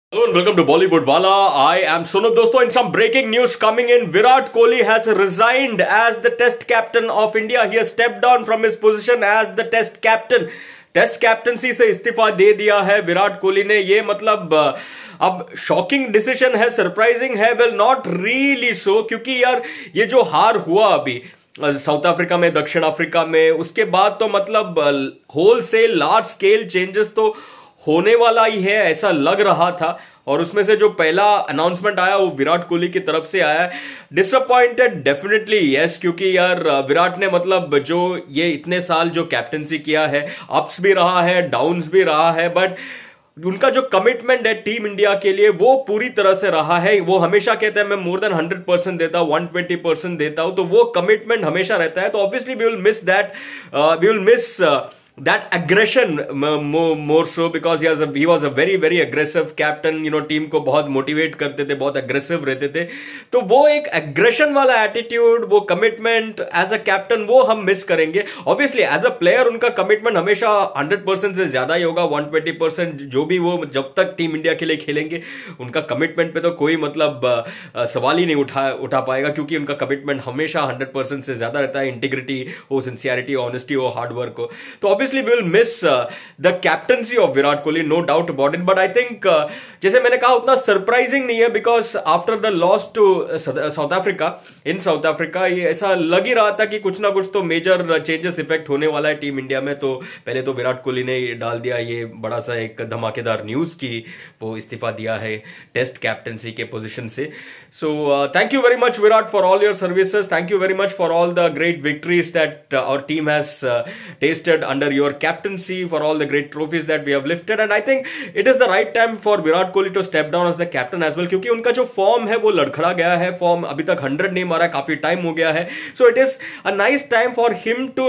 Hello and welcome to Bollywood Wala. I am Sunub. दोस्तों, in some breaking news coming in, Virat Kohli has resigned as the Test captain of India. He has stepped down from his position as the Test captain. Test captaincy से इस्तीफा दे दिया है विराट कोहली ने. ये मतलब अब shocking decision है, surprising है. वेल, नॉट रियली सो, क्योंकि यार ये जो हार हुआ अभी साउथ अफ्रीका में, दक्षिण अफ्रीका में, उसके बाद तो मतलब होल से लार्ज स्केल चेंजेस तो होने वाला ही है ऐसा लग रहा था. और उसमें से जो पहला अनाउंसमेंट आया वो विराट कोहली की तरफ से आया. डिसअपॉइंटेड डेफिनेटली यस, क्योंकि यार विराट ने मतलब जो ये इतने साल जो कैप्टनसी किया है, अप्स भी रहा है, डाउन्स भी रहा है, बट उनका जो कमिटमेंट है टीम इंडिया के लिए वो पूरी तरह से रहा है. वो हमेशा कहते हैं मैं मोर देन 100% देता हूं, 120% देता हूं, तो वो कमिटमेंट हमेशा रहता है. तो obviously we will miss that, we will miss that aggression more so, because he was a very aggressive captain. Team को बहुत मोटिवेट करते थे, बहुत अग्रेसिव रहते थे. तो वो एक एग्रेशन वाला एटीट्यूड, वो कमिटमेंट एज अ कैप्टन, वो हम मिस करेंगे. ऑब्वियसली एज अ प्लेयर उनका कमिटमेंट हमेशा 100% से ज्यादा ही होगा. 120% जो भी वो जब तक टीम इंडिया के लिए खेलेंगे उनका कमिटमेंट पे तो कोई मतलब सवाल ही नहीं उठा पाएगा, क्योंकि उनका कमिटमेंट हमेशा 100% से ज्यादा रहता है. इंटीग्रिटी हो, सिंसियरिटी, ऑनेस्टी हो, हार्डवर्क हो. तो obviously we will miss the captaincy of Virat Kohli, no doubt about it. But I think जैसे मैंने कहा उतना सरप्राइजिंग नहीं है, because after the loss to South Africa, in South Africa, ये ऐसा लग ही रहा था कि कुछ ना कुछ तो मेजर चेंजेस इफेक्ट होने वाला है टीम इंडिया में. तो पहले तो विराट कोहली ने डाल दिया ये बड़ा सा एक धमाकेदार न्यूज की वो इस्तीफा दिया है टेस्ट कैप्टनसी के पोजीशन से. So thank you very much Virat for all your services. Thank you very much for all the great victories that our team has tasted under your captaincy, for all the great trophies that we have lifted. And I think it is the right time for Virat Kohli to step down as the captain as well, क्योंकि उनका जो form है वो लड़खड़ा गया है. Form अभी तक 100 नहीं मारा, काफी टाइम हो गया है. So it is a nice time for him to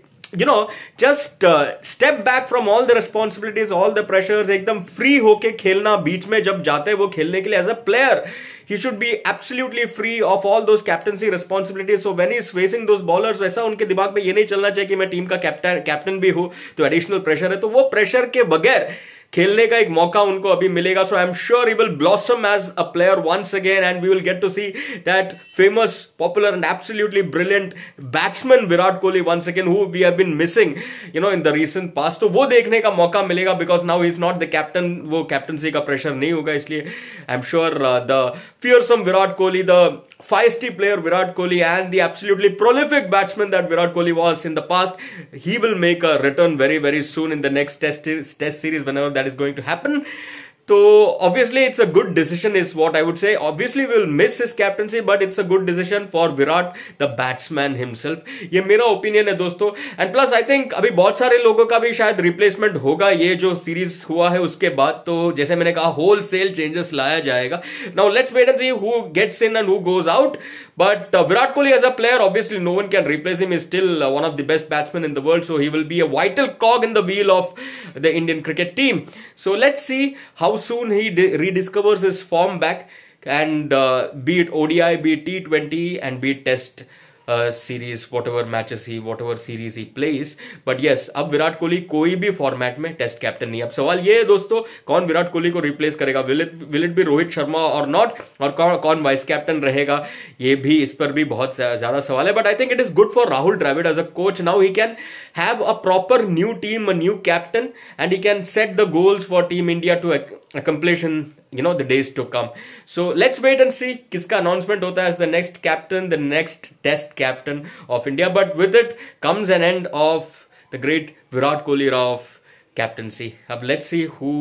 just step back from all the responsibilities, all the pressures. एकदम फ्री होके खेलना. बीच में जब जाते हैं वो खेलने के लिए as a player, he should be absolutely free of all those captaincy responsibilities. So when he is facing those bowlers, ऐसा उनके दिमाग में ये नहीं चलना चाहिए कि मैं टीम का कैप्टन भी हूं तो एडिशनल प्रेशर है. तो वो प्रेशर के बगैर खेलने का एक मौका उनको अभी मिलेगा. So I am sure he will blossom as a player once again, and we will get to see that famous, popular and absolutely brilliant batsman Virat Kohli once again, who we have been missing in the recent past. तो वो देखने का मौका मिलेगा, because now he is not the captain. वो captaincy का pressure नहीं होगा. इसलिए I am sure the fearsome Virat Kohli, the feisty player Virat Kohli, and the absolutely prolific batsman that Virat Kohli was in the past, he will make a return very soon in the next test series, whenever that is going to happen. So obviously it's a good decision is what I would say. Obviously we will miss his captaincy, but it's a good decision for Virat the batsman himself. ये मेरा opinion है दोस्तों. And plus I think अभी बहुत सारे लोगों का भी शायद रिप्लेसमेंट होगा ये जो सीरीज हुआ है उसके बाद. तो जैसे मैंने कहा होल सेल चेंजेस लाया जाएगा. Now let's wait and see who gets in and who goes out. But Virat Kohli as a player, obviously no one can replace him. He's still one of the best batsmen in the world. So he will be a vital cog in the wheel of the Indian cricket team. So let's see how soon he rediscovers his form back. And be it ODI, be it T20 and be it Test series, whatever series he plays. But yes, अब विराट कोहली कोई भी format में test captain नहीं. अब सवाल ये है दोस्तों, कौन विराट कोहली को रिप्लेस करेगा? Will it be Rohit Sharma or not? और कौन वाइस कैप्टन रहेगा? ये भी, इस पर भी बहुत ज्यादा सवाल है. But I think it is good for Rahul Dravid as a coach. Now he can have a proper new team, a new captain, and he can set the goals for team India to accomplish in the days to come. So let's wait and see किसका announcement होता है as the next captain, the next test captain of India. But with it comes an end of the great Virat Kohli era of captaincy. अब let's see who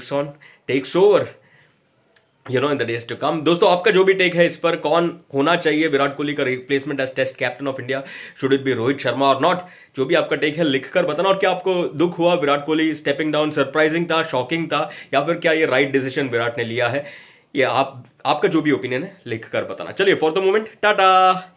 takes over in the days to come. दोस्तों, आपका जो भी take है इस पर, कौन होना चाहिए विराट कोहली का replacement as test captain of India? Should it be Rohit Sharma or not? जो भी आपका टेक है लिखकर बताना. और क्या आपको दुख हुआ Virat Kohli stepping down? Surprising था, शॉकिंग था, या फिर क्या ये राइट डिसीजन विराट ने लिया है? ये आपका जो भी ओपिनियन है लिखकर बताना. चलिए, फॉर द मोमेंट टाटा.